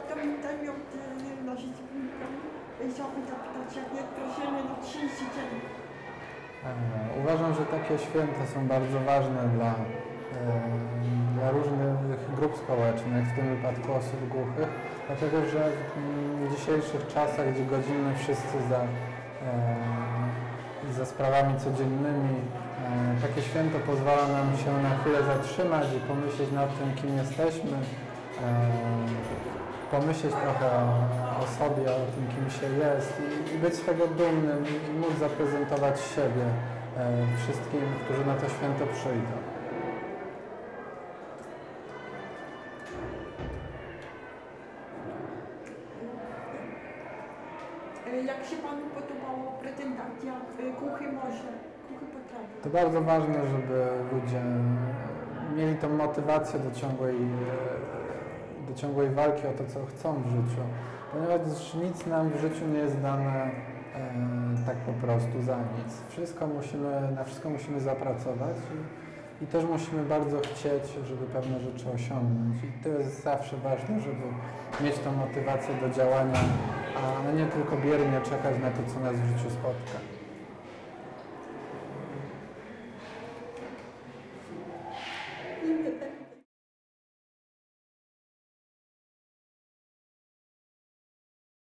pamiętam od naszych chciałabym zapytać, jak proszenie na 30 dzień. Uważam, że takie święta są bardzo ważne dla różnych grup społecznych, w tym wypadku osób głuchych, dlatego że w dzisiejszych czasach, gdzie godzimy wszyscy za sprawami codziennymi, takie święto pozwala nam się na chwilę zatrzymać i pomyśleć nad tym, kim jesteśmy, pomyśleć trochę o sobie, o tym, kim się jest i być z tego dumnym i móc zaprezentować siebie wszystkim, którzy na to święto przyjdą. Jak się Panu podobała prezentacja Głuchy Może, Głuchy Potrafi? To bardzo ważne, żeby ludzie mieli tą motywację do ciągłej walki o to, co chcą w życiu, ponieważ nic nam w życiu nie jest dane tak po prostu za nic. Na wszystko musimy zapracować i też musimy bardzo chcieć, żeby pewne rzeczy osiągnąć. I to jest zawsze ważne, żeby mieć tą motywację do działania, a nie tylko biernie czekać na to, co nas w życiu spotka.